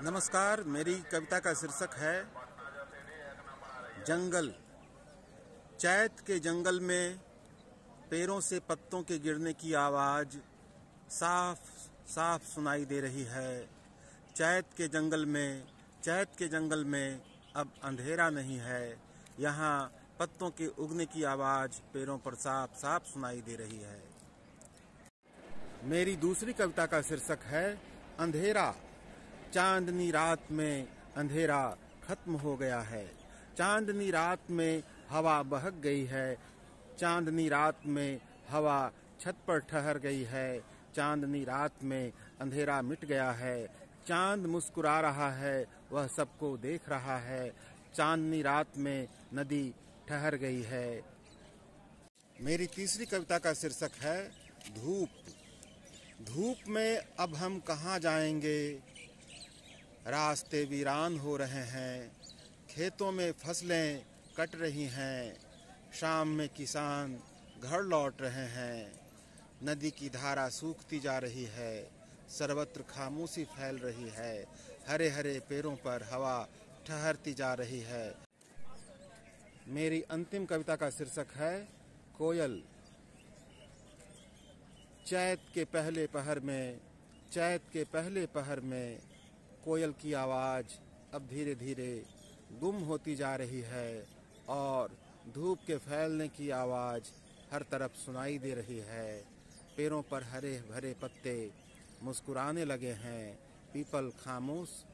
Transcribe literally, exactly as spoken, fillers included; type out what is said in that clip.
नमस्कार। मेरी कविता का शीर्षक है जंगल। चैत के जंगल में पेड़ों से पत्तों के गिरने की आवाज़ साफ साफ सुनाई दे रही है। चैत के जंगल में चैत के जंगल में अब अंधेरा नहीं है। यहाँ पत्तों के उगने की आवाज़ पेड़ों पर साफ साफ सुनाई दे रही है। मेरी दूसरी कविता का शीर्षक है अंधेरा। चांदनी रात में अंधेरा खत्म हो गया है। चांदनी रात में हवा बहक गई है। चांदनी रात में हवा छत पर ठहर गई है। चांदनी रात में अंधेरा मिट गया है। चांद मुस्कुरा रहा है, वह सबको देख रहा है। चांदनी रात में नदी ठहर गई है। मेरी तीसरी कविता का शीर्षक है धूप। धूप में अब हम कहाँ जाएंगे, रास्ते वीरान हो रहे हैं। खेतों में फसलें कट रही हैं। शाम में किसान घर लौट रहे हैं। नदी की धारा सूखती जा रही है। सर्वत्र खामोशी फैल रही है। हरे हरे पेड़ों पर हवा ठहरती जा रही है। मेरी अंतिम कविता का शीर्षक है कोयल। चैत के पहले पहर में चैत के पहले पहर में कोयल की आवाज़ अब धीरे धीरे गुम होती जा रही है और धूप के फैलने की आवाज़ हर तरफ सुनाई दे रही है। पेड़ों पर हरे भरे पत्ते मुस्कुराने लगे हैं। पीपल खामोश